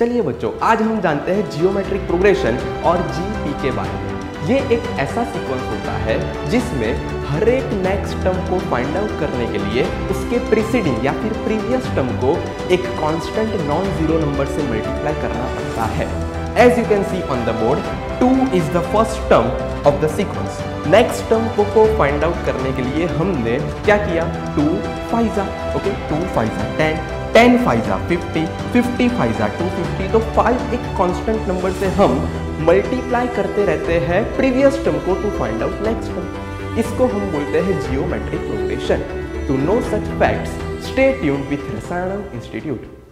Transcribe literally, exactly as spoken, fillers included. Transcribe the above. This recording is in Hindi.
चलिए बच्चों, आज हम जानते हैं जियोमेट्रिक प्रोग्रेशन और जीपी के बारे में। ये एक ऐसा सीक्वेंस होता है जिसमें हर एक नेक्स्ट टर्म को फाइंड आउट करने के लिए उसके प्रीसीडिंग या फिर प्रीवियस टर्म को एक कांस्टेंट नॉन जीरो नंबर से मल्टीप्लाई करना पड़ता है। As you can see on the board, two is the first term of the sequence. Next term को, को फाइंड आउट करने के लिए हमने क्या किया, two fives are, okay, two fives are ten, ten fives are fifty, fifty fives are two fifty. तो फाइव एक कांस्टेंट नंबर से हम मल्टीप्लाई करते रहते हैं प्रीवियस टर्म को to find out next term. इसको हम बोलते हैं geometric progression. To know such facts, stay tuned with Rasayan institute.